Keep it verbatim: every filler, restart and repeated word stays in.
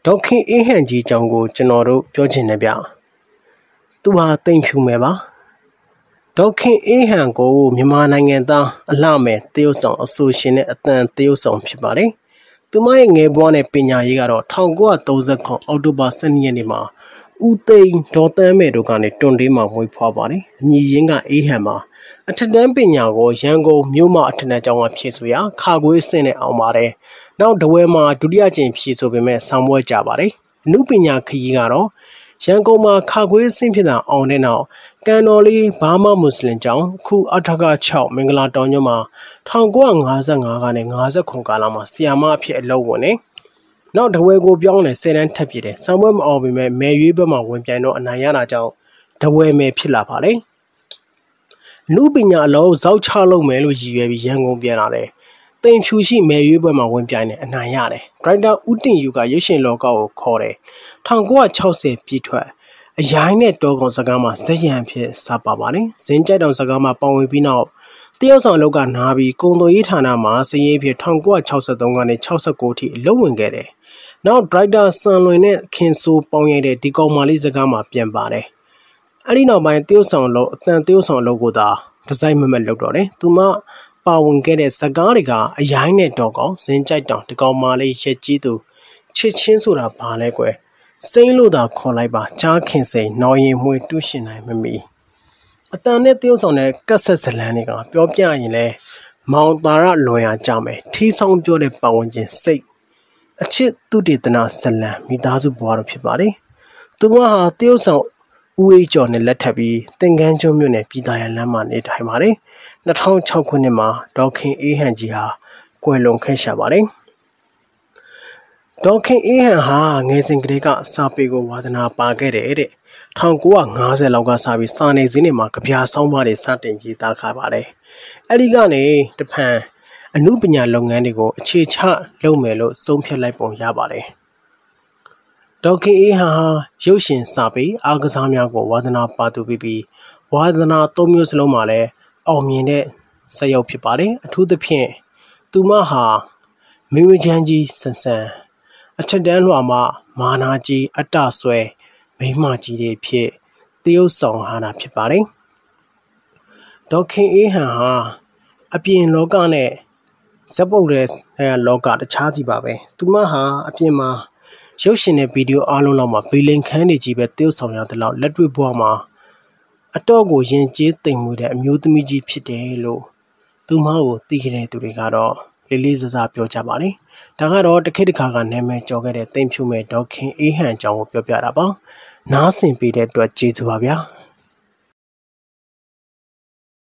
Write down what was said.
ဒေါခင်အေးဟန်ကြီးအကြောင်းကိုကျွန်တော်တို့ပြောချင်တယ်ဗျသူဟာတိမ်ဖြူမယ်ပါဒေါခင်အေးဟန်ကိုမြန်မာနိုင်ငံသားအလှမဲ့တရုတ်ဆောင်အဆိုရှင်နဲ့အတန်တရုတ်ဆောင်ဖြစ်ပါတယ်သူမရဲ့ငယ်ဘွားနဲ့ပညာရေးကတော့၁၉၃၇အောက်တိုဘာ၁၂ရက်နေ့မှာဦးသိန်းဒေါ်တန်းမဲ့တို့ကနေတွန်တေးမှာမွေးဖွားပါတယ်အမည်ရင်းကအေးဟန်မှာအထက်တန်းပညာကိုရန်ကုန်မြို့မအထက်တန်းကျောင်းကဖြည့်ဆိုရာခါခွေးအဆင့်နဲ့အောင်ပါတယ်နောက်တဝဲမှာဒုတိယကျင့်ဖြည့်ဆိုပေမဲ့ဆောင်းပွဲကြပါတယ်အမှုပညာခရီးကတော့ရန်ကုန်မှာခါခွေးအဆင့်ဖြစ်တာအောင်တဲ့နောက်ကန်တော်လေးဘာမမွတ်စလင်ကျောင်းခုအထက်က၆မင်္ဂလာတောင်ညွန့်မှာ၁၉၅၅ကနေ၅၇ကာလမှာဆီယာမအဖြစ်အလုပ်ဝင်နေနောက်တဝဲကိုပြောင်းလဲဆယ်တန်းထပ်ပြည့်တယ်ဆောင်းပွဲမအောင်ပေမဲ့မယ်ရွေးဘက်မှာဝင်ပြိုင်တော့အနိုင်ရတာကြောင့်တဝဲမယ်ဖြစ်လာပါလေလူပညာအလုံးဇောက်ချလုပ်မယ်လို့ရည်ရွယ်ပြီးရန်ကုန်ပြန်လာတယ်တိမ်ဖြူရှိမယ်ရွေးပွဲမှာဝင်ပြိုင်တယ်အနိုင်ရတယ်ဒရိုက်တာဦးတင်ယူကရုပ်ရှင်လောကကိုခေါ်တယ်၁၉၆၀ပြည့်ထွက်အရိုင်းနဲ့တောကောင်စကားမှာဇက်ရံဖြစ်စပါပါတယ်ဇင်းကြိုက်တောင်စကားမှာပေါဝင်ပြီးနောက်တရုတ်ဆောင်အလုပ်ကနားပြီးကုံတော်ရေးဌာနမှာစည်ရေးဖြစ်၁၉၆၃ကနေ၆၉အထိအလုပ်ဝင်ခဲ့တယ်နောက်ဒရိုက်တာစံလွင်နဲ့ခင်ဆိုပေါင်ရိုက်တဲ့ဒီကောင်မလေးစကားမှာပြန်ပါတယ်အဲ့ဒီနောက်ပိုင်းတရုတ်ဆောင်လို့အတန်တရုတ်ဆောင်အလုပ်ကိုသာဒီဇိုင်းမမက်လုပ်တော့တယ်သူမပါဝင်ခဲ့တဲ့ဇကားတွေကအရိုင်းနဲ့တော့ကောင်ဇင်းကြိုက်တောင်ဒီကောင်မလေးရက်ကြီးသူချစ်ချင်းဆိုတာဘာလဲကွယ်စိမ့်လို့သာခေါ်လိုက်ပါကြားခင်စိန်နော်ရင်မွေတူးရှင်နိုင်မမီအတန်နဲ့တရုတ်ဆောင်တဲ့ကက်ဆက်ဇလန်းတွေကပြောပြရင်လဲမောင်တာရလွန်ရကြမယ်ထီးဆောင်ပြောတဲ့ပတ်ဝန်းကျင်စိတ်အချစ်သူတေသနာဇလန်းမိသားစုဘဝတို့ဖြစ်ပါတယ်သူမဟာတရုတ်ဆောင်ဦးအေးကျော်နဲ့လက်ထပ်ပြီးသင်္ကန်းကျွန်းမြို့နယ်ပြည်သာရလမ်းမှာနေထိုင်ပါတယ်၂၀၀၆ခုနှစ်မှာဒေါခင်အေးဟန်ကြီးဟာကွယ်လွန်ခဲ့ရှာပါတယ်ဒေါခင်အေးဟန်ဟာငယ်စဉ်ကလေးကစာပေကိုဝါသနာပါခဲ့တဲ့တဲ့၁၉၅၀လောက်ကစပြီးစာနယ်ဇင်းတွေမှာကြပြဆောင်းပါးတွေစတင်ရေးသားခဲ့ပါတယ်အဲ့ဒီကနေတဖန်အမှုပညာလုပ်ငန်းတွေကိုအခြေချလုပ်မယ်လို့ဆုံးဖြတ်လိုက်ပုံရပါတယ်ဒေါခင်အေးဟန်ဟာရုပ်ရှင်စာပေအားကစားများကိုဝါသနာပါသူပြီးပြီးဝါသနာသုံးမျိုးစလုံးမှာလည်းအောင်မြင်တဲ့ဇာတ်ရုပ်ဖြစ်ပါတယ်အထူးသဖြင့်သူမဟာမင်းဝချမ်းကြီးဆန်ဆန်အထက်တန်းလွှာမှာမာနာကြီးအတ္တဆွဲမိမကြီးတွေဖြစ်တရုတ်ဆောင်ဟာတာဖြစ်ပါတယ်ဒေါခင်အေးဟန်ဟာအပြင်လောကနဲ့ဇက်ပုတ်တဲ့လောကတခြားစီပါပဲသူမဟာအပြင်မှာရုပ်ရှင်နဲ့ဗီဒီယိုအားလုံးလောက်မှာဗီလိန်ခန်းတွေကြီးပဲတရုတ်ဆောင်ရတဲ့လောက်လက်တွေ့ဘဝမှာအတော့ကိုရင်ကျေးသိမ်မွေ့တဲ့အမျိုးသမီးကြီးဖြစ်တယ်လို့သူမကိုသိခဲ့တဲ့သူတွေကတော့လေးလေးစားစားပြောကြပါလေဒါကတော့တခိတ်တခါကနာမည်ကျော်ခဲ့တဲ့တိမ်ဖြူမဲ့ဒေါခင်အေးဟန်အကြောင်းကိုပြောပြတာပါနားဆင်ပေးတဲ့အတွက်ကျေးဇူးပါဗျာ